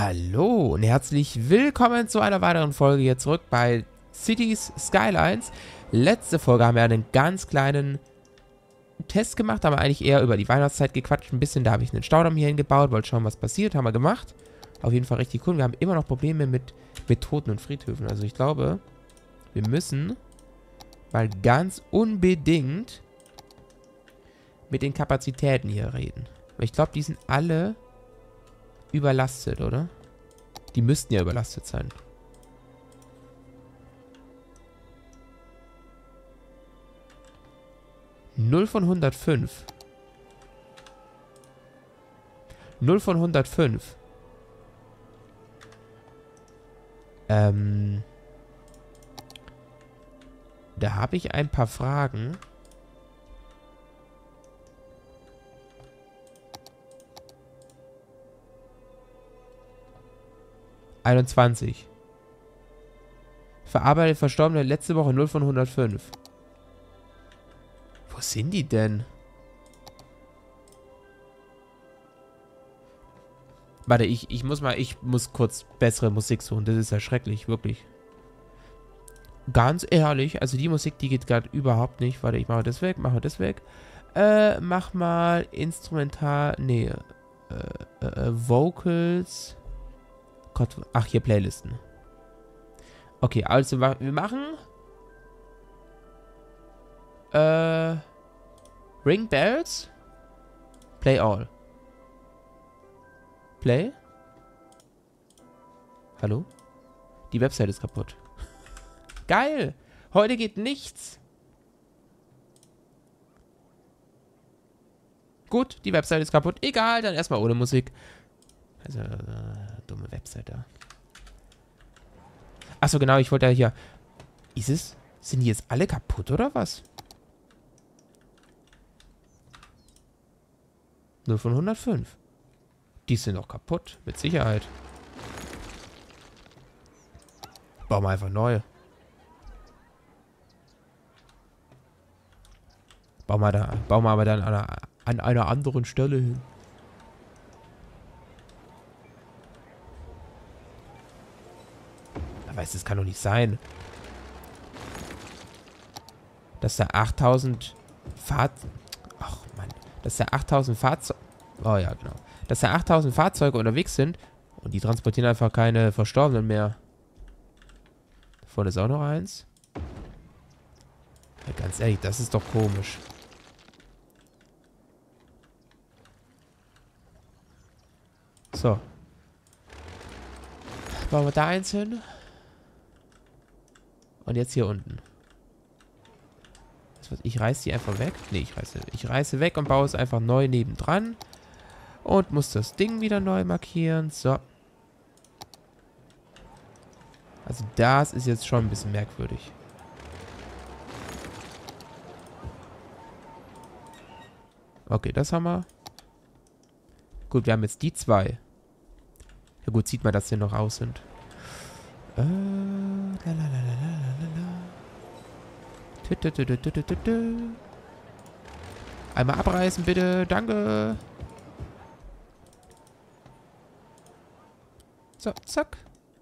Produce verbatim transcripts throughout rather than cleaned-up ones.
Hallo und herzlich willkommen zu einer weiteren Folge hier zurück bei Cities Skylines. Letzte Folge haben wir einen ganz kleinen Test gemacht, haben wir eigentlich eher über die Weihnachtszeit gequatscht. Ein bisschen, da habe ich einen Staudamm hier hingebaut, wollte schauen, was passiert, haben wir gemacht. Auf jeden Fall richtig cool. Wir haben immer noch Probleme mit, mit Toten und Friedhöfen. Also ich glaube, wir müssen mal ganz unbedingt mit den Kapazitäten hier reden. Weil ich glaube, die sind alle überlastet, oder? Die müssten ja überlastet sein. null von hundertfünf. null von hundertfünf. Ähm. Da habe ich ein paar Fragen. einundzwanzig. Verarbeitet Verstorbene letzte Woche null von hundertfünf. Wo sind die denn? Warte, ich, ich muss mal, ich muss kurz bessere Musik suchen. Das ist ja schrecklich, wirklich. Ganz ehrlich, also die Musik, die geht gerade überhaupt nicht. Warte, ich mache das weg, mache das weg. Äh, mach mal Instrumental, nee, äh, äh, Vocals. Gott, ach, hier Playlisten. Okay, also wir machen äh, Ring Bells. Play all. Play. Hallo? Die Website ist kaputt. Geil! Heute geht nichts. Gut, die Website ist kaputt. Egal, dann erstmal ohne Musik. Also, äh, dumme Website da. Achso, genau, ich wollte ja hier... Ist es... Sind die jetzt alle kaputt, oder was? null von hundertfünf. Die sind doch kaputt, mit Sicherheit. Bauen wir einfach neu. Bauen wir, da, bauen wir aber dann an einer, an einer anderen Stelle hin. Weiß, das kann doch nicht sein. Dass da achttausend Fahr... Ach, Mann. Dass da achttausend Fahrzeuge... Oh ja, genau. Dass da achttausend Fahrzeuge unterwegs sind und die transportieren einfach keine Verstorbenen mehr. Da vorne ist auch noch eins. Ja, ganz ehrlich, das ist doch komisch. So. Bauen wir da eins hin. Und jetzt hier unten. Ich reiße die einfach weg. Ne, ich reiße, ich reiße weg und baue es einfach neu nebendran. Und muss das Ding wieder neu markieren. So. Also das ist jetzt schon ein bisschen merkwürdig. Okay, das haben wir. Gut, wir haben jetzt die zwei. Ja gut, sieht man, dass sie noch aus sind. Äh, Einmal abreißen, bitte. Danke. So, zack.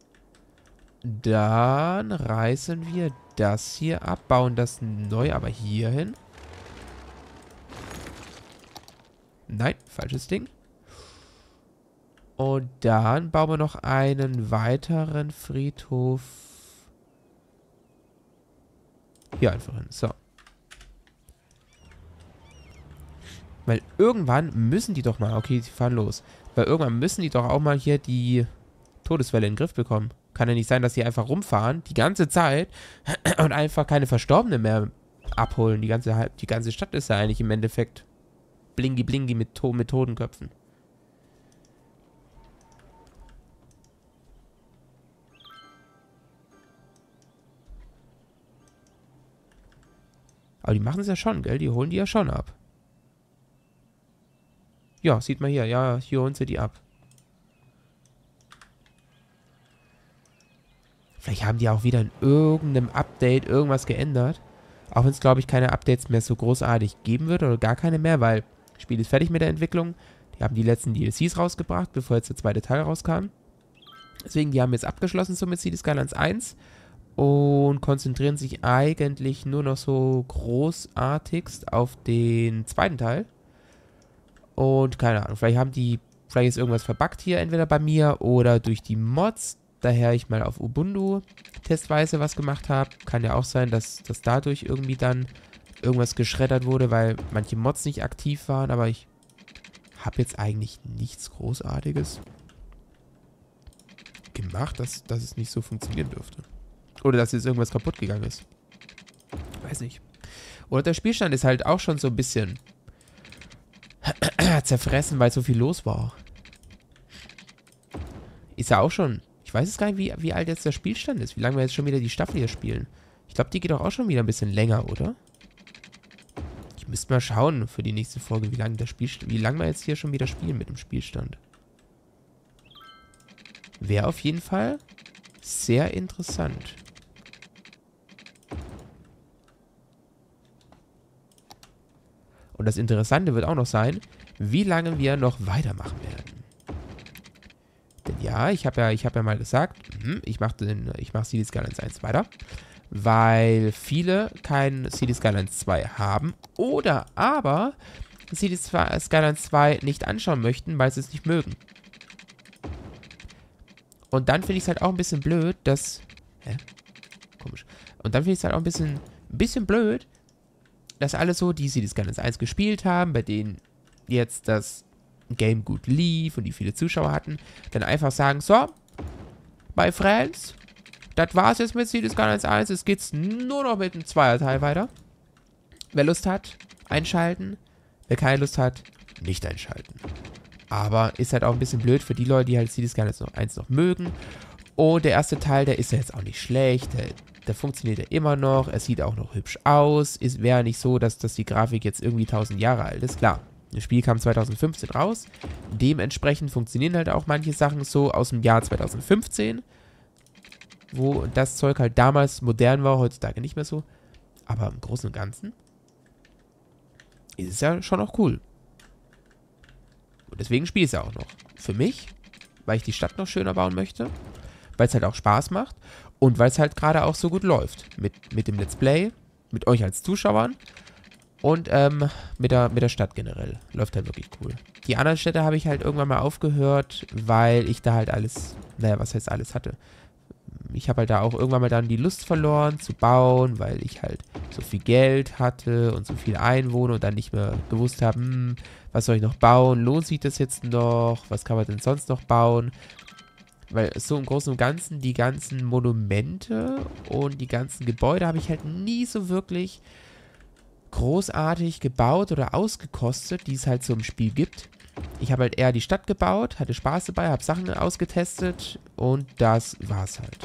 Dann reißen wir das hier ab, bauen das neu, aber hier hin. Nein, falsches Ding. Und dann bauen wir noch einen weiteren Friedhof hier einfach hin. So. Weil irgendwann müssen die doch mal... Okay, sie fahren los. Weil irgendwann müssen die doch auch mal hier die Todeswelle in den Griff bekommen. Kann ja nicht sein, dass sie einfach rumfahren, die ganze Zeit, und einfach keine Verstorbenen mehr abholen. Die ganze, die ganze Stadt ist ja eigentlich im Endeffekt blingi blingi mit, to mit Totenköpfen. Aber die machen es ja schon, gell? Die holen die ja schon ab. Ja, sieht man hier. Ja, hier holen sie die ab. Vielleicht haben die auch wieder in irgendeinem Update irgendwas geändert. Auch wenn es, glaube ich, keine Updates mehr so großartig geben wird oder gar keine mehr, weil das Spiel ist fertig mit der Entwicklung. Die haben die letzten D L Cs rausgebracht, bevor jetzt der zweite Teil rauskam. Deswegen, die haben jetzt abgeschlossen so mit Cities Skylines eins und konzentrieren sich eigentlich nur noch so großartigst auf den zweiten Teil. Und keine Ahnung, vielleicht haben die, vielleicht ist irgendwas verbuggt hier, entweder bei mir oder durch die Mods, daher ich mal auf Ubuntu testweise was gemacht habe. Kann ja auch sein, dass, dass dadurch irgendwie dann irgendwas geschreddert wurde, weil manche Mods nicht aktiv waren, aber ich habe jetzt eigentlich nichts Großartiges gemacht, dass, dass es nicht so funktionieren dürfte. Oder dass jetzt irgendwas kaputt gegangen ist. Weiß nicht. Oder der Spielstand ist halt auch schon so ein bisschen zerfressen, weil so viel los war. Ist ja auch schon... Ich weiß jetzt gar nicht, wie, wie alt jetzt der Spielstand ist. Wie lange wir jetzt schon wieder die Staffel hier spielen. Ich glaube, die geht doch auch schon wieder ein bisschen länger, oder? Ich müsste mal schauen für die nächste Folge, wie lange der Spielstand, wie lange wir jetzt hier schon wieder spielen mit dem Spielstand. Wäre auf jeden Fall sehr interessant. Und das Interessante wird auch noch sein, wie lange wir noch weitermachen werden. Denn ja, ich habe ja, ich habe ja mal gesagt, ich mache ich mache Cities Skylines eins weiter, weil viele kein Cities Skylines zwei haben oder aber Cities Skylines zwei nicht anschauen möchten, weil sie es nicht mögen. Und dann finde ich es halt auch ein bisschen blöd, dass... Hä? Komisch. Und dann finde ich es halt auch ein bisschen, ein bisschen blöd, dass alle so, die Cities Skylines eins gespielt haben, bei denen jetzt das Game gut lief und die viele Zuschauer hatten, dann einfach sagen, so, my friends, das war's jetzt mit Cities Skylines eins, es geht's nur noch mit dem Zweierteil weiter. Wer Lust hat, einschalten. Wer keine Lust hat, nicht einschalten. Aber ist halt auch ein bisschen blöd für die Leute, die halt Cities Skylines eins noch mögen. Und der erste Teil, der ist ja jetzt auch nicht schlecht, der, der funktioniert ja immer noch, er sieht auch noch hübsch aus. Es wäre nicht so, dass, dass die Grafik jetzt irgendwie tausend Jahre alt ist, klar. Das Spiel kam zweitausendfünfzehn raus. Dementsprechend funktionieren halt auch manche Sachen so aus dem Jahr zweitausendfünfzehn. Wo das Zeug halt damals modern war, heutzutage nicht mehr so. Aber im Großen und Ganzen ist es ja schon auch cool. Und deswegen spiele ich es ja auch noch. Für mich, weil ich die Stadt noch schöner bauen möchte. Weil es halt auch Spaß macht. Und weil es halt gerade auch so gut läuft. Mit, mit dem Let's Play, mit euch als Zuschauern. Und ähm, mit, der, mit der Stadt generell. Läuft halt wirklich cool. Die anderen Städte habe ich halt irgendwann mal aufgehört, weil ich da halt alles, naja, was heißt alles hatte. Ich habe halt da auch irgendwann mal dann die Lust verloren zu bauen, weil ich halt so viel Geld hatte und so viel Einwohner und dann nicht mehr gewusst habe, hm, was soll ich noch bauen? Lohnt sich das jetzt noch? Was kann man denn sonst noch bauen? Weil so im Großen und Ganzen die ganzen Monumente und die ganzen Gebäude habe ich halt nie so wirklich großartig gebaut oder ausgekostet, die es halt so im Spiel gibt. Ich habe halt eher die Stadt gebaut, hatte Spaß dabei, habe Sachen ausgetestet und das war's halt.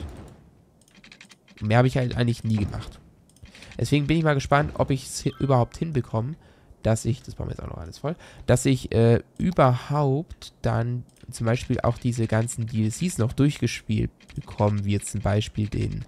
Mehr habe ich halt eigentlich nie gemacht. Deswegen bin ich mal gespannt, ob ich es überhaupt hinbekomme, dass ich, das bauen wir jetzt auch noch alles voll, dass ich äh, überhaupt dann zum Beispiel auch diese ganzen D L Cs noch durchgespielt bekomme, wie jetzt zum Beispiel den,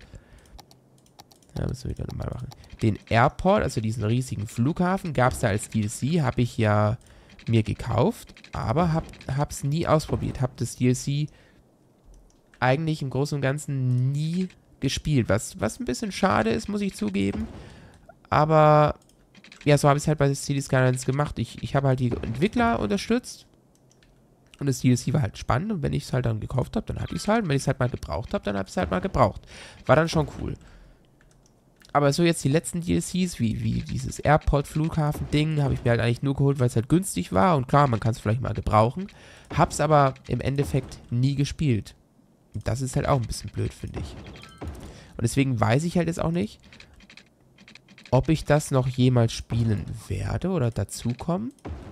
ja, müssen wir wieder nochmal machen, den Airport, also diesen riesigen Flughafen, gab es da als D L C, habe ich ja mir gekauft, aber hab, hab's nie ausprobiert, hab das D L C eigentlich im Großen und Ganzen nie gespielt, was, was ein bisschen schade ist, muss ich zugeben, aber ja, so habe ich es halt bei Cities Skylines gemacht. Ich, ich habe halt die Entwickler unterstützt und das D L C war halt spannend und wenn ich es halt dann gekauft habe, dann hatte ich es halt und wenn ich es halt mal gebraucht habe, dann habe ich es halt mal gebraucht. War dann schon cool. Aber so jetzt die letzten D L Cs, wie, wie dieses Airport-Flughafen-Ding, habe ich mir halt eigentlich nur geholt, weil es halt günstig war. Und klar, man kann es vielleicht mal gebrauchen. Hab's aber im Endeffekt nie gespielt. Und das ist halt auch ein bisschen blöd, finde ich. Und deswegen weiß ich halt jetzt auch nicht, ob ich das noch jemals spielen werde oder dazukommen.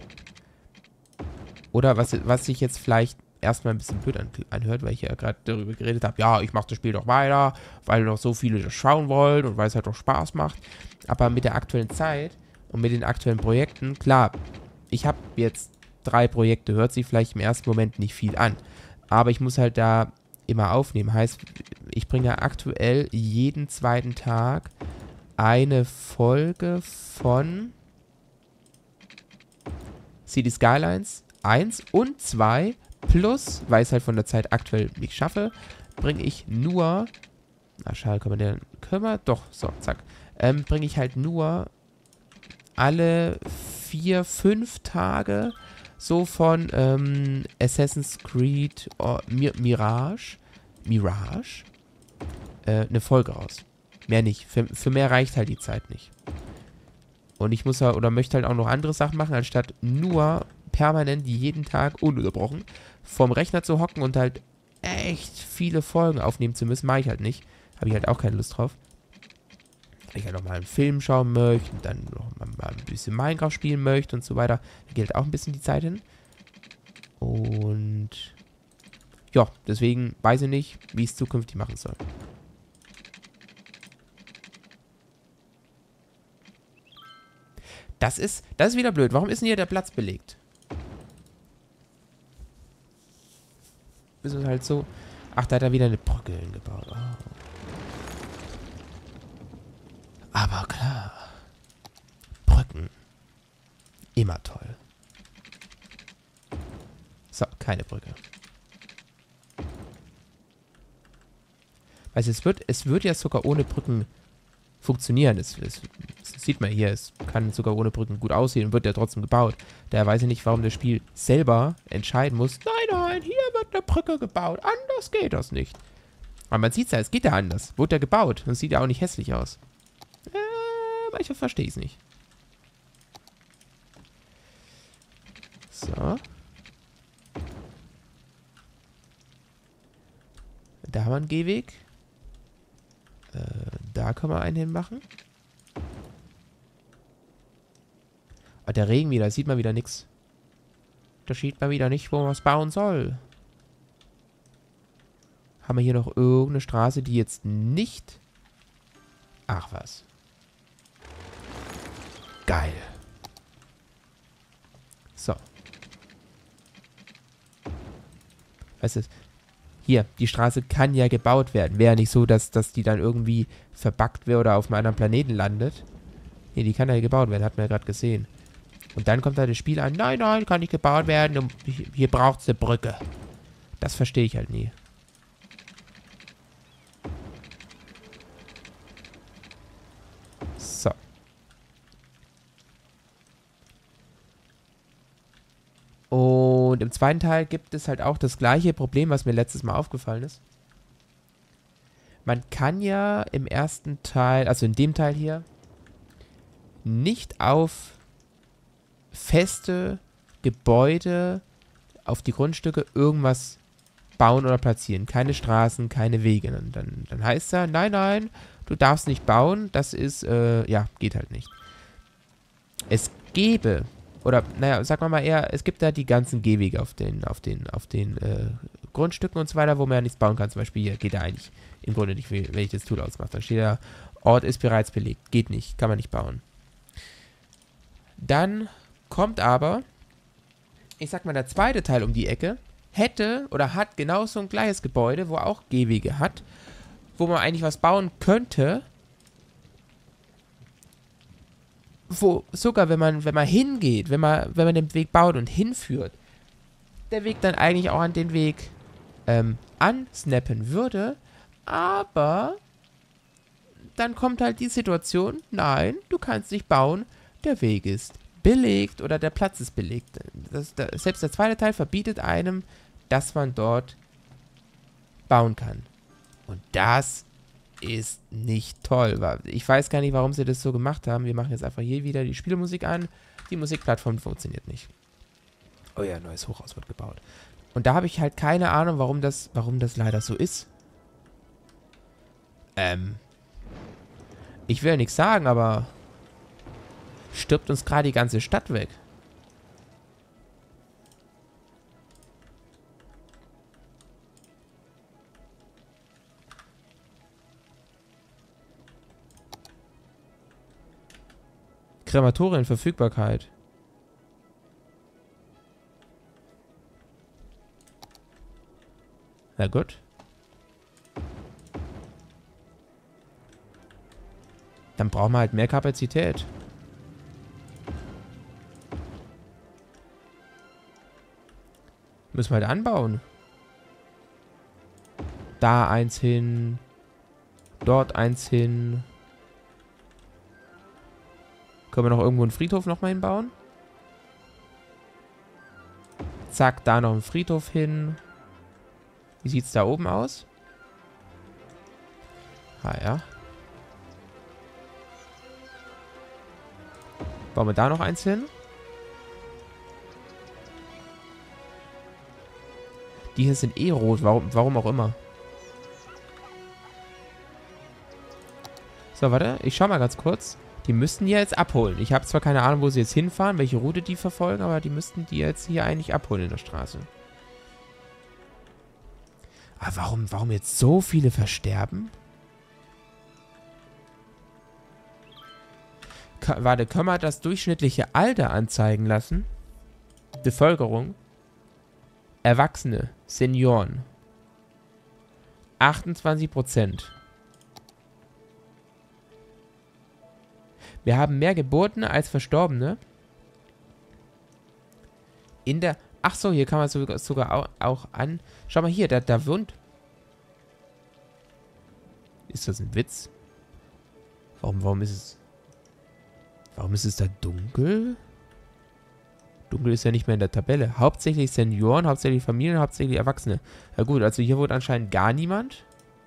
Oder was, was sich jetzt vielleicht erstmal ein bisschen blöd an, anhört, weil ich ja gerade darüber geredet habe, ja, ich mache das Spiel doch weiter, weil noch so viele das schauen wollen und weil es halt doch Spaß macht. Aber mit der aktuellen Zeit und mit den aktuellen Projekten, klar, ich habe jetzt drei Projekte, hört sich vielleicht im ersten Moment nicht viel an. Aber ich muss halt da immer aufnehmen. Heißt, ich bringe aktuell jeden zweiten Tag eine Folge von Cities Skylines eins und zwei Plus, weil ich es halt von der Zeit aktuell nicht schaffe, bringe ich nur... Na, schade, können wir den... Können wir? Doch, so, zack. Ähm, bringe ich halt nur alle vier, fünf Tage so von ähm, Assassin's Creed oh, Mir Mirage, Mirage, äh, eine Folge raus. Mehr nicht. Für, für mehr reicht halt die Zeit nicht. Und ich muss halt, oder möchte halt auch noch andere Sachen machen, anstatt nur permanent jeden Tag ununterbrochen vorm Rechner zu hocken und halt echt viele Folgen aufnehmen zu müssen. Mache ich halt nicht. Habe ich halt auch keine Lust drauf. Wenn ich halt noch mal einen Film schauen möchte und dann noch mal, mal ein bisschen Minecraft spielen möchte und so weiter, da geht halt auch ein bisschen die Zeit hin. Und ja, deswegen weiß ich nicht, wie ich es zukünftig machen soll. Das ist, das ist wieder blöd. Warum ist denn hier der Platz belegt? Ist es halt so... Ach, da hat er wieder eine Brücke hingebaut. Oh. Aber klar. Brücken. Immer toll. So, keine Brücke. Also es wird, es wird ja sogar ohne Brücken funktionieren. Es, es, das sieht man hier. Es kann sogar ohne Brücken gut aussehen und wird ja trotzdem gebaut. Daher weiß ich nicht, warum das Spiel selber entscheiden muss. Nein, nein, hier wird eine Brücke gebaut. Anders geht das nicht. Aber man sieht es ja, es geht ja anders. Wurde ja gebaut. Und sieht ja auch nicht hässlich aus. Äh, manchmal verstehe ich es nicht. So. Da haben wir einen Gehweg. Äh, da können wir einen hinmachen. Ah, der Regen wieder, da sieht man wieder nichts. Da sieht man wieder nicht, wo man was bauen soll. Haben wir hier noch irgendeine Straße, die jetzt nicht... Ach was. Geil. So. Weißt du, hier, die Straße kann ja gebaut werden. Wäre nicht so, dass, dass die dann irgendwie verbuggt wäre oder auf einem anderen Planeten landet. Nee, die kann ja gebaut werden, hat man ja gerade gesehen. Und dann kommt da das Spiel an, nein, nein, kann nicht gebaut werden, und hier braucht es eine Brücke. Das verstehe ich halt nie. So. Und im zweiten Teil gibt es halt auch das gleiche Problem, was mir letztes Mal aufgefallen ist. Man kann ja im ersten Teil, also in dem Teil hier, nicht auf feste Gebäude, auf die Grundstücke irgendwas bauen oder platzieren. Keine Straßen, keine Wege. Dann, dann, dann heißt es ja, nein, nein, du darfst nicht bauen. Das ist, äh, ja, geht halt nicht. Es gäbe, oder, naja, sagen wir mal eher, es gibt da die ganzen Gehwege auf den, auf den, auf den äh, Grundstücken und so weiter, wo man ja nichts bauen kann. Zum Beispiel hier geht ja eigentlich im Grunde nicht, wenn ich das Tool ausmache. Da steht ja, Ort ist bereits belegt. Geht nicht, kann man nicht bauen. Dann kommt aber, ich sag mal, der zweite Teil um die Ecke, hätte oder hat genau so ein gleiches Gebäude, wo auch Gehwege hat, wo man eigentlich was bauen könnte, wo sogar, wenn man, wenn man hingeht, wenn man, wenn man den Weg baut und hinführt, der Weg dann eigentlich auch an den Weg ähm, ansnappen würde, aber dann kommt halt die Situation, nein, du kannst nicht bauen, der Weg ist belegt oder der Platz ist belegt. Das, das, selbst der zweite Teil verbietet einem, dass man dort bauen kann. Und das ist nicht toll. Ich weiß gar nicht, warum sie das so gemacht haben. Wir machen jetzt einfach hier wieder die Spielmusik an. Die Musikplattform funktioniert nicht. Oh ja, neues Hochhaus wird gebaut. Und da habe ich halt keine Ahnung, warum das, warum das leider so ist. Ähm. Ich will ja nichts sagen, aber stirbt uns gerade die ganze Stadt weg. Krematorienverfügbarkeit. Na gut. Dann brauchen wir halt mehr Kapazität. Müssen wir halt anbauen. Da eins hin. Dort eins hin. Können wir noch irgendwo einen Friedhof nochmal hinbauen? Zack, da noch ein Friedhof hin. Wie sieht es da oben aus? Ah ja. Bauen wir da noch eins hin? Die hier sind eh rot, warum, warum auch immer. So, warte, ich schau mal ganz kurz. Die müssten die jetzt abholen. Ich habe zwar keine Ahnung, wo sie jetzt hinfahren, welche Route die verfolgen, aber die müssten die jetzt hier eigentlich abholen in der Straße. Aber warum, warum jetzt so viele versterben? K- warte, können wir das durchschnittliche Alter anzeigen lassen? Bevölkerung. Erwachsene, Senioren. achtundzwanzig Prozent. Wir haben mehr Geburten als Verstorbene. In der... Ach so, hier kann man sogar, sogar auch, auch an... Schau mal hier, da, da wohnt... Ist das ein Witz? Warum, warum ist es... Warum ist es da dunkel? Dunkel ist ja nicht mehr in der Tabelle. Hauptsächlich Senioren, hauptsächlich Familien, hauptsächlich Erwachsene. Ja gut, also hier wohnt anscheinend gar niemand.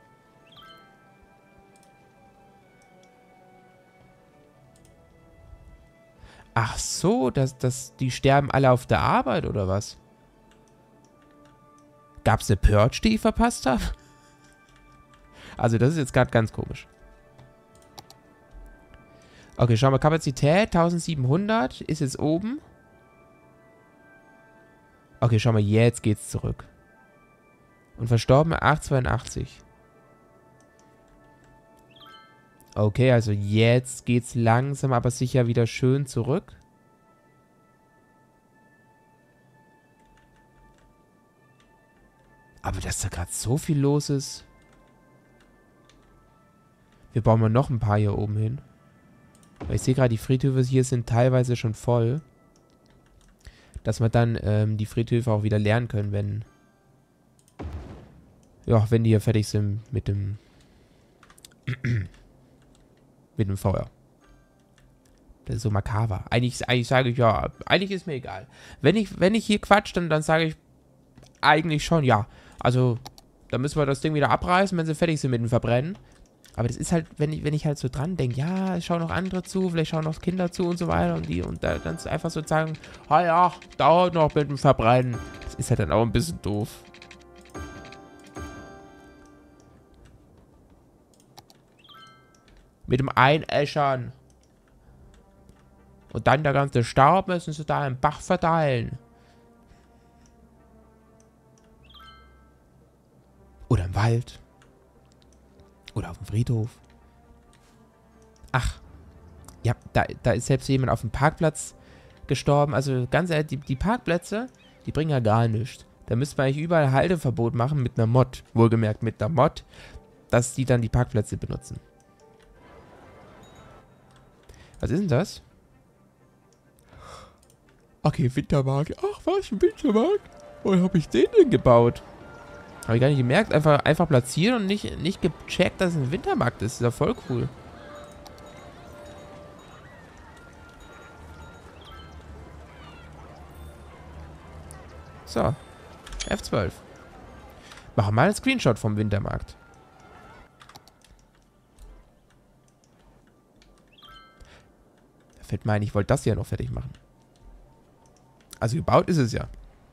Ach so, das, das, die sterben alle auf der Arbeit, oder was? Gab's eine Purge, die ich verpasst habe? Also das ist jetzt gerade ganz komisch. Okay, schauen wir. Kapazität eintausendsiebenhundert ist jetzt oben. Okay, schau mal, jetzt geht's zurück. Und Verstorbene achthundertzweiundachtzig. Okay, also jetzt geht's langsam, aber sicher wieder schön zurück. Aber dass da gerade so viel los ist. Wir bauen mal noch ein paar hier oben hin. Weil ich sehe gerade, die Friedhöfe hier sind teilweise schon voll. Dass wir dann ähm, die Friedhöfe auch wieder leeren können, wenn... Ja, wenn die hier fertig sind mit dem... mit dem Feuer. Das ist so makaber. Eigentlich, eigentlich sage ich, ja, eigentlich ist mir egal. Wenn ich, wenn ich hier quatsch, dann, dann sage ich eigentlich schon, ja. Also, dann müssen wir das Ding wieder abreißen, wenn sie fertig sind mit dem Verbrennen. Aber das ist halt, wenn ich, wenn ich halt so dran denke, ja, es schauen noch andere zu, vielleicht schauen noch Kinder zu und so weiter und die und da, dann einfach so sagen, ah ja, dauert noch mit dem Verbrennen. Das ist halt dann auch ein bisschen doof. Mit dem Einäschern. Und dann der ganze Staub müssen sie da im Bach verteilen. Oder im Wald. Oder auf dem Friedhof. Ach. Ja, da, da ist selbst jemand auf dem Parkplatz gestorben. Also ganz ehrlich, die, die Parkplätze, die bringen ja gar nichts. Da müsste man eigentlich überall Halteverbot machen mit einer Mod. Wohlgemerkt mit einer Mod, dass die dann die Parkplätze benutzen. Was ist denn das? Okay, Wintermarkt. Ach, was? Ein Wintermarkt? Wo habe ich den denn gebaut? Habe ich gar nicht gemerkt. Einfach, einfach platzieren und nicht, nicht gecheckt, dass es ein Wintermarkt ist. Ist ja voll cool. So. F zwölf. Machen wir mal einen Screenshot vom Wintermarkt. Da fällt mir ein, ich wollte das ja noch fertig machen. Also gebaut ist es ja.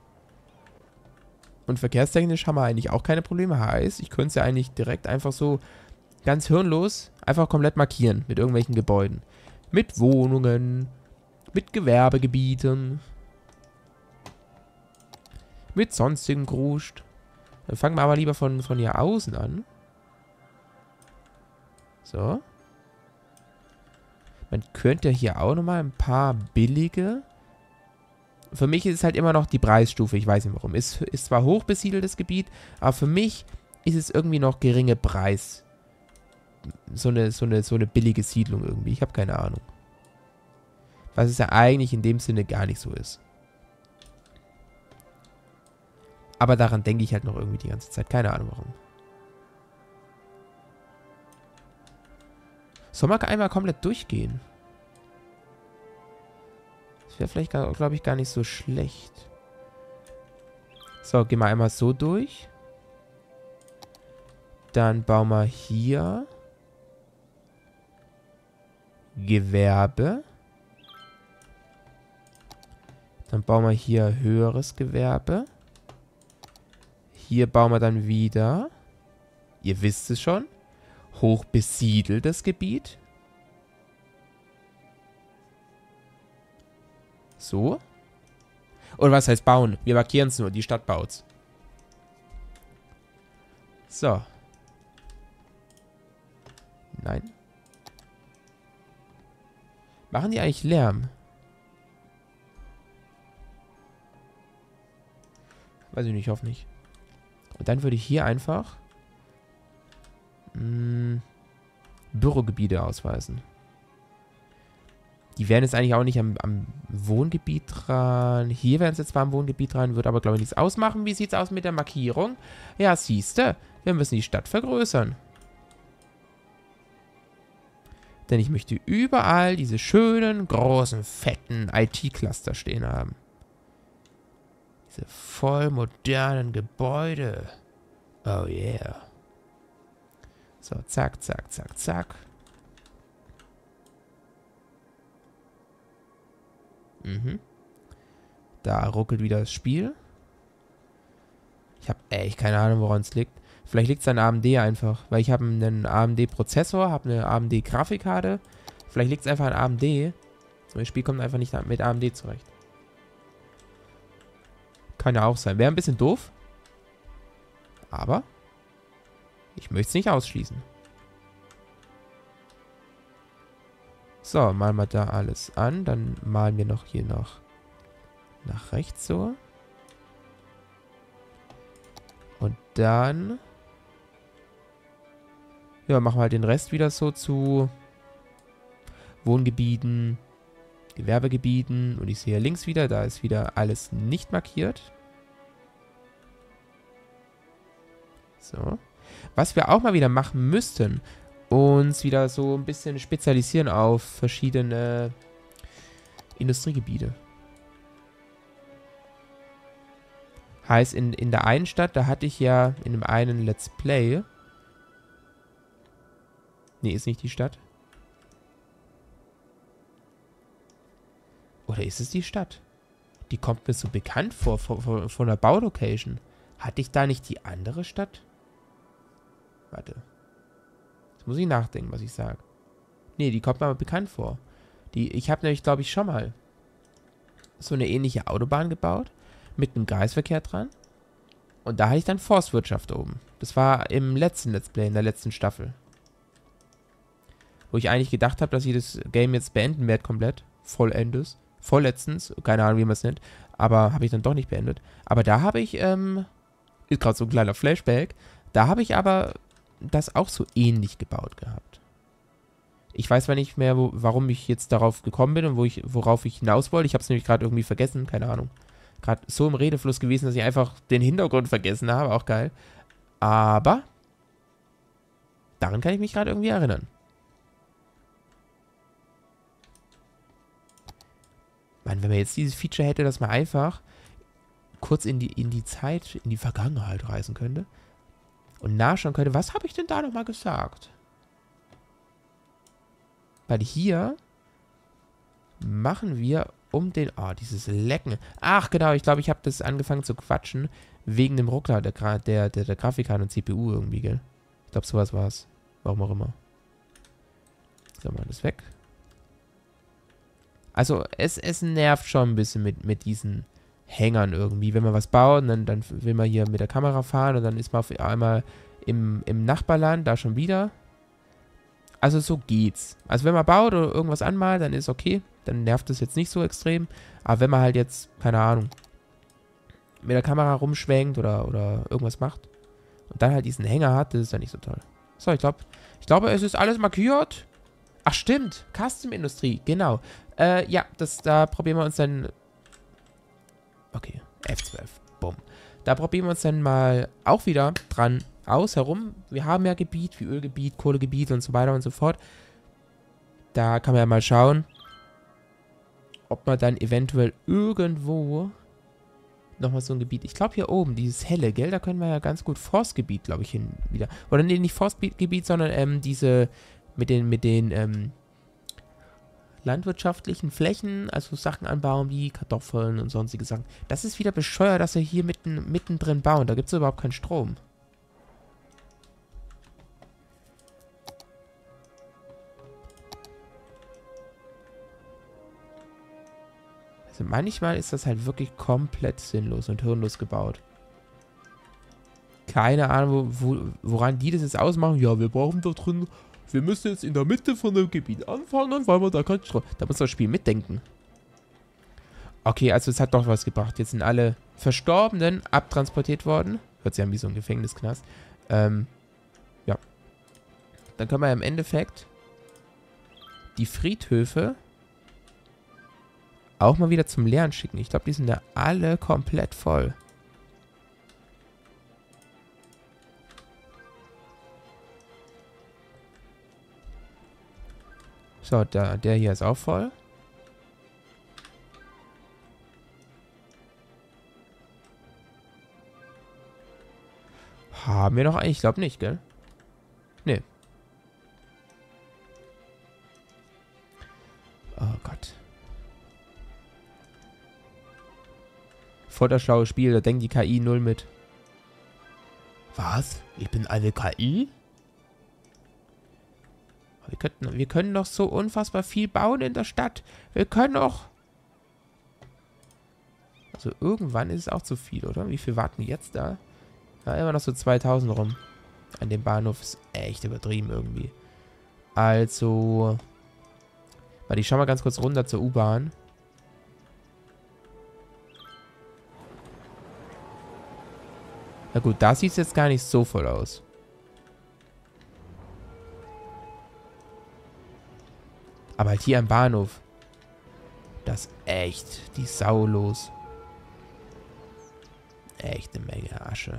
Und verkehrstechnisch haben wir eigentlich auch keine Probleme. Heißt, ich könnte es ja eigentlich direkt einfach so ganz hirnlos einfach komplett markieren mit irgendwelchen Gebäuden. Mit Wohnungen, mit Gewerbegebieten, mit sonstigem Gruscht. Dann fangen wir aber lieber von, von hier außen an. So. Man könnte hier auch nochmal ein paar billige... Für mich ist es halt immer noch die Preisstufe, ich weiß nicht warum. Ist, ist zwar hoch besiedeltes Gebiet, aber für mich ist es irgendwie noch geringe Preis. So eine, so eine, so eine billige Siedlung irgendwie. Ich habe keine Ahnung. Was es ja eigentlich in dem Sinne gar nicht so ist. Aber daran denke ich halt noch irgendwie die ganze Zeit. Keine Ahnung warum. Soll man einmal komplett durchgehen? Das wäre vielleicht, glaube ich, gar nicht so schlecht. So, gehen wir einmal so durch. Dann bauen wir hier Gewerbe. Dann bauen wir hier höheres Gewerbe. Hier bauen wir dann wieder, ihr wisst es schon, hoch besiedeltes Gebiet. So. Oder was heißt bauen? Wir markieren es nur, die Stadt baut's. So. Nein. Machen die eigentlich Lärm? Weiß ich nicht, ich hoffe nicht. Und dann würde ich hier einfach mh, Bürogebiete ausweisen. Die wären jetzt eigentlich auch nicht am, am Wohngebiet dran. Hier wären es jetzt zwar am Wohngebiet dran, würde aber, glaube ich, nichts ausmachen. Wie sieht es aus mit der Markierung? Ja, siehste, wir müssen die Stadt vergrößern. Denn ich möchte überall diese schönen, großen, fetten I T-Cluster stehen haben. Diese voll modernen Gebäude. Oh yeah. So, zack, zack, zack, zack. Mhm. Da ruckelt wieder das Spiel. Ich habe echt keine Ahnung, woran es liegt. Vielleicht liegt es an A M D einfach. Weil ich habe einen A M D-Prozessor, habe eine A M D-Grafikkarte. Vielleicht liegt es einfach an A M D. Das Spiel kommt einfach nicht mit A M D zurecht. Kann ja auch sein. Wäre ein bisschen doof. Aber ich möchte es nicht ausschließen. So, malen wir da alles an. Dann malen wir noch hier noch nach rechts so. Und dann ja, machen wir halt den Rest wieder so zu Wohngebieten, Gewerbegebieten. Und ich sehe links wieder, da ist wieder alles nicht markiert. So. Was wir auch mal wieder machen müssten, uns wieder so ein bisschen spezialisieren auf verschiedene Industriegebiete. Heißt, in, in der einen Stadt, da hatte ich ja in dem einen Let's Play. Nee, ist nicht die Stadt. Oder ist es die Stadt? Die kommt mir so bekannt vor, von, von, von der Baulocation. Hatte ich da nicht die andere Stadt? Warte. Jetzt muss ich nachdenken, was ich sage. Nee, die kommt mir aber bekannt vor. Die, ich habe nämlich, glaube ich, schon mal so eine ähnliche Autobahn gebaut. Mit einem Kreisverkehr dran. Und da hatte ich dann Forstwirtschaft oben. Das war im letzten Let's Play, in der letzten Staffel. Wo ich eigentlich gedacht habe, dass ich das Game jetzt beenden werde komplett. Vollendes. Vorletztens. Keine Ahnung, wie man es nennt. Aber habe ich dann doch nicht beendet. Aber da habe ich, ähm, ist gerade so ein kleiner Flashback. Da habe ich aber das auch so ähnlich gebaut gehabt. Ich weiß zwar nicht mehr, wo, warum ich jetzt darauf gekommen bin und wo ich, worauf ich hinaus wollte. Ich habe es nämlich gerade irgendwie vergessen. Keine Ahnung. Gerade so im Redefluss gewesen, dass ich einfach den Hintergrund vergessen habe. Auch geil. Aber daran kann ich mich gerade irgendwie erinnern. Mann, wenn man jetzt dieses Feature hätte, dass man einfach kurz in die, in die Zeit, in die Vergangenheit reisen könnte und nachschauen könnte, was habe ich denn da nochmal gesagt? Weil hier machen wir um den... Oh, dieses Lecken. Ach, genau, ich glaube, ich habe das angefangen zu quatschen wegen dem Ruckler der, Gra der, der, der Grafikkarte und C P U irgendwie, gell? Ich glaube, sowas war es. Warum auch immer. So, mal das weg. Also, es, es nervt schon ein bisschen mit, mit diesen Hängern irgendwie. Wenn man was baut, dann, dann will man hier mit der Kamera fahren und dann ist man auf einmal im, im Nachbarland, da schon wieder. Also, so geht's. Also, wenn man baut oder irgendwas anmalt, dann ist okay. Dann nervt es jetzt nicht so extrem. Aber wenn man halt jetzt, keine Ahnung, mit der Kamera rumschwenkt oder, oder irgendwas macht und dann halt diesen Hänger hat, das ist dann nicht so toll. So, ich glaube, ich glaube, es ist alles markiert. Ach, stimmt. Custom-Industrie, genau. Äh, ja, das, da probieren wir uns dann... Okay, F zwölf. Bumm. Da probieren wir uns dann mal auch wieder dran aus herum. Wir haben ja Gebiet wie Ölgebiet, Kohlegebiet und so weiter und so fort. Da kann man ja mal schauen, ob man dann eventuell irgendwo nochmal so ein Gebiet... Ich glaube hier oben, dieses helle, gell? Da können wir ja ganz gut Forstgebiet, glaube ich, hin wieder. Oder nee, nicht Forstgebiet, sondern ähm, diese mit den, mit den ähm, landwirtschaftlichen Flächen, also Sachen anbauen wie Kartoffeln und sonstige Sachen. Das ist wieder bescheuert, dass wir hier mitten, mittendrin bauen. Da gibt es überhaupt keinen Strom. Also manchmal ist das halt wirklich komplett sinnlos und hirnlos gebaut. Keine Ahnung, wo, wo, woran die das jetzt ausmachen. Ja, wir brauchen da drin... Wir müssen jetzt in der Mitte von dem Gebiet anfangen, weil wir da kein Strom... Da muss das Spiel mitdenken. Okay, also es hat doch was gebracht. Jetzt sind alle Verstorbenen abtransportiert worden. Hört sich an wie so ein Gefängnisknast. Ähm, ja. Dann können wir ja im Endeffekt die Friedhöfe auch mal wieder zum Leeren schicken. Ich glaube, die sind ja alle komplett voll. So, der, der hier ist auch voll. Haben wir noch einen? Ich glaube nicht, gell? Nee. Oh Gott. Voll das schlaue Spiel, da denkt die K I null mit. Was? Ich bin eine K I? Wir, könnten, wir können doch so unfassbar viel bauen in der Stadt. Wir können doch... Also irgendwann ist es auch zu viel, oder? Wie viel warten wir jetzt da? Ja, immer noch so zweitausend rum. An dem Bahnhof ist echt übertrieben irgendwie. Also... Warte, ich schau mal ganz kurz runter zur U-Bahn. Na gut, da sieht es jetzt gar nicht so voll aus. Aber halt hier am Bahnhof. Das ist echt die Sau los. Echt eine Menge Asche.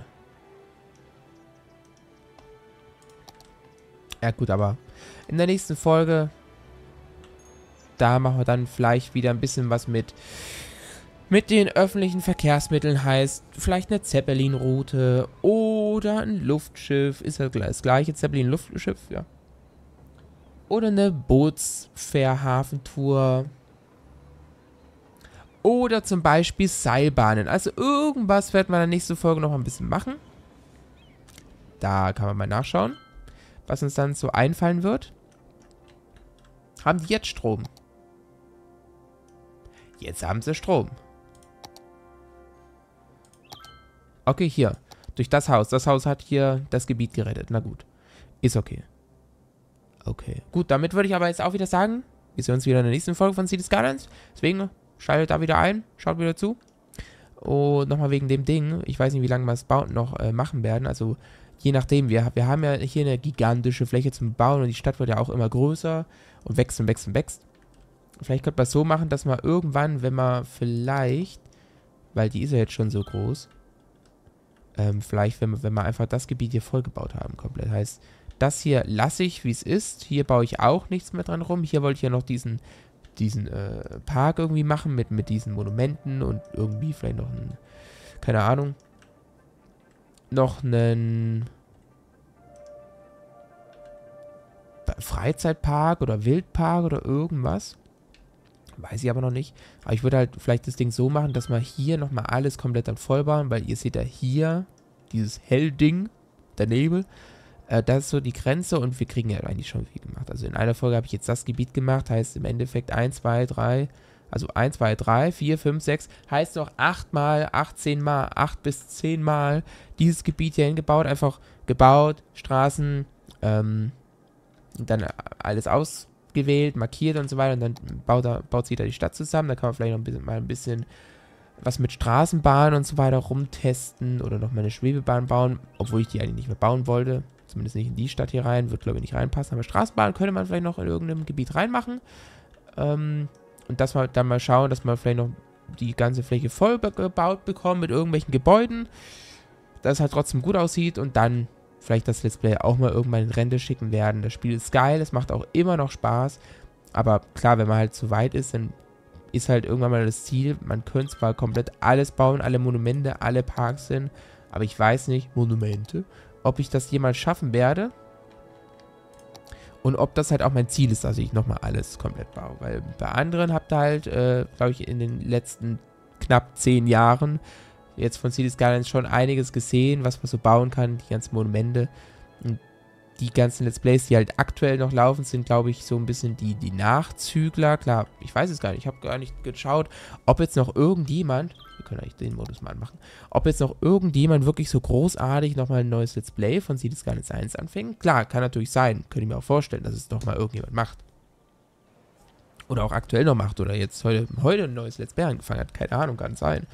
Ja gut, aber in der nächsten Folge, da machen wir dann vielleicht wieder ein bisschen was mit mit den öffentlichen Verkehrsmitteln, heißt vielleicht eine Zeppelin-Route oder ein Luftschiff. Ist ja das gleiche, Zeppelin-Luftschiff, ja. Oder eine Bootsfährhafentour. Oder zum Beispiel Seilbahnen. Also irgendwas werden wir in der nächsten Folge noch ein bisschen machen. Da kann man mal nachschauen, was uns dann so einfallen wird. Haben die jetzt Strom? Jetzt haben sie Strom. Okay, hier. Durch das Haus. Das Haus hat hier das Gebiet gerettet. Na gut. Ist okay. Okay. Gut, damit würde ich aber jetzt auch wieder sagen, wir sehen uns wieder in der nächsten Folge von Cities Skylines. Deswegen schaltet da wieder ein, schaut wieder zu. Und nochmal wegen dem Ding, ich weiß nicht, wie lange wir es bauen noch äh, machen werden. Also je nachdem, wir, wir haben ja hier eine gigantische Fläche zum Bauen und die Stadt wird ja auch immer größer und wächst und wächst und wächst. Vielleicht könnte man es so machen, dass man irgendwann, wenn man vielleicht, weil die ist ja jetzt schon so groß, ähm, vielleicht, wenn, wenn wir einfach das Gebiet hier vollgebaut haben, komplett. Heißt, das hier lasse ich, wie es ist. Hier baue ich auch nichts mehr dran rum. Hier wollte ich ja noch diesen, diesen äh, Park irgendwie machen mit, mit diesen Monumenten und irgendwie vielleicht noch ein, keine Ahnung, noch einen Freizeitpark oder Wildpark oder irgendwas. Weiß ich aber noch nicht. Aber ich würde halt vielleicht das Ding so machen, dass wir hier nochmal alles komplett dann vollbauen, weil ihr seht ja hier dieses Hellding, der Nebel. Äh, das ist so die Grenze und wir kriegen ja eigentlich schon viel gemacht. Also in einer Folge habe ich jetzt das Gebiet gemacht, heißt im Endeffekt eins, zwei, drei, also eins, zwei, drei, vier, fünf, sechs, heißt noch acht Mal, achtzehn Mal, acht bis zehn Mal dieses Gebiet hier hingebaut, einfach gebaut, Straßen, ähm, dann alles ausgewählt, markiert und so weiter und dann baut, er, baut sich da die Stadt zusammen, da kann man vielleicht noch ein bisschen, mal ein bisschen was mit Straßenbahn und so weiter rumtesten oder noch mal eine Schwebebahn bauen, obwohl ich die eigentlich nicht mehr bauen wollte. Zumindest nicht in die Stadt hier rein, wird glaube ich nicht reinpassen. Aber Straßenbahn könnte man vielleicht noch in irgendeinem Gebiet reinmachen. Ähm, und dass wir dann mal schauen, dass man vielleicht noch die ganze Fläche voll gebaut bekommen mit irgendwelchen Gebäuden, dass es halt trotzdem gut aussieht und dann vielleicht das Let's Play auch mal irgendwann in Rente schicken werden. Das Spiel ist geil, es macht auch immer noch Spaß, aber klar, wenn man halt zu weit ist, dann ist halt irgendwann mal das Ziel, man könnte zwar komplett alles bauen, alle Monumente, alle Parks sind, aber ich weiß nicht, Monumente, ob ich das jemals schaffen werde und ob das halt auch mein Ziel ist, dass ich nochmal alles komplett baue, weil bei anderen habt ihr halt, äh, glaube ich, in den letzten knapp zehn Jahren jetzt von Cities Skylines schon einiges gesehen, was man so bauen kann, die ganzen Monumente. Und die ganzen Let's Plays, die halt aktuell noch laufen, sind, glaube ich, so ein bisschen die, die Nachzügler. Klar, ich weiß es gar nicht, ich habe gar nicht geschaut, ob jetzt noch irgendjemand, wir können eigentlich den Modus mal anmachen, ob jetzt noch irgendjemand wirklich so großartig nochmal ein neues Let's Play von Cities Skylines eins anfängt. Klar, kann natürlich sein, könnte ich mir auch vorstellen, dass es doch mal irgendjemand macht. Oder auch aktuell noch macht oder jetzt heute, heute ein neues Let's Play angefangen hat, keine Ahnung, kann sein.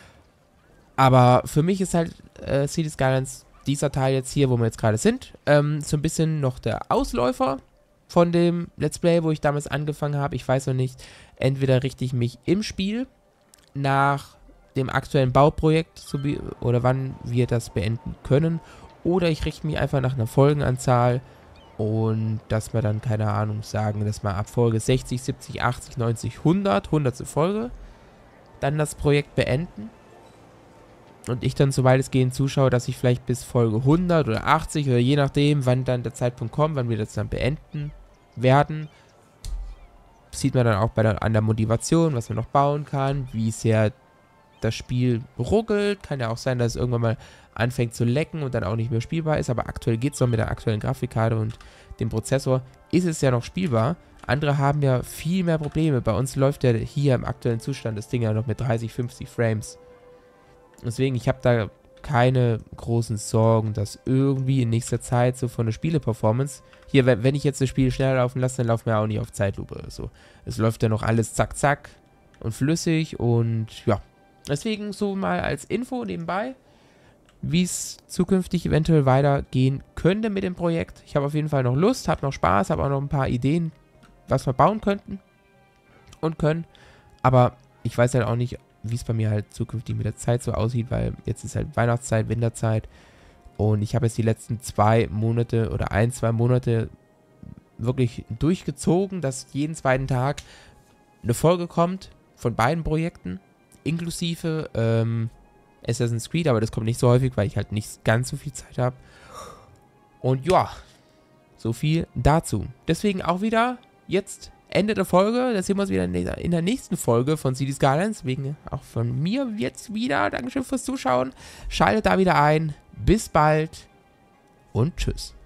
Aber für mich ist halt äh, Cities Skylines, dieser Teil jetzt hier, wo wir jetzt gerade sind, ähm, so ein bisschen noch der Ausläufer von dem Let's Play, wo ich damals angefangen habe. Ich weiß noch nicht, entweder richte ich mich im Spiel nach dem aktuellen Bauprojekt so wie, oder wann wir das beenden können, oder ich richte mich einfach nach einer Folgenanzahl und dass wir dann, keine Ahnung, sagen, dass wir ab Folge sechzig, siebzig, achtzig, neunzig, hundert, hundertste Folge dann das Projekt beenden. Und ich dann so weitestgehend zuschaue, dass ich vielleicht bis Folge hundert oder achtzig oder je nachdem, wann dann der Zeitpunkt kommt, wann wir das dann beenden werden, sieht man dann auch bei der, an der Motivation, was man noch bauen kann, wie sehr das Spiel ruckelt. Kann ja auch sein, dass es irgendwann mal anfängt zu lecken und dann auch nicht mehr spielbar ist, aber aktuell geht es noch mit der aktuellen Grafikkarte und dem Prozessor, ist es ja noch spielbar. Andere haben ja viel mehr Probleme. Bei uns läuft ja hier im aktuellen Zustand das Ding ja noch mit dreißig, fünfzig Frames. Deswegen, ich habe da keine großen Sorgen, dass irgendwie in nächster Zeit so von der Spiele-Performance, hier, wenn ich jetzt das Spiel schneller laufen lasse, dann laufen wir auch nicht auf Zeitlupe oder so. Es läuft ja noch alles zack, zack und flüssig und ja. Deswegen so mal als Info nebenbei, wie es zukünftig eventuell weitergehen könnte mit dem Projekt. Ich habe auf jeden Fall noch Lust, habe noch Spaß, habe auch noch ein paar Ideen, was wir bauen könnten und können. Aber ich weiß halt auch nicht, wie es bei mir halt zukünftig mit der Zeit so aussieht, weil jetzt ist halt Weihnachtszeit, Winterzeit und ich habe jetzt die letzten zwei Monate oder ein, zwei Monate wirklich durchgezogen, dass jeden zweiten Tag eine Folge kommt von beiden Projekten, inklusive ähm, Assassin's Creed, aber das kommt nicht so häufig, weil ich halt nicht ganz so viel Zeit habe. Und ja, so viel dazu. Deswegen auch wieder jetzt Ende der Folge, da sehen wir uns wieder in der nächsten Folge von Cities Skylines, wegen auch von mir jetzt wieder. Dankeschön fürs Zuschauen. Schaltet da wieder ein. Bis bald und tschüss.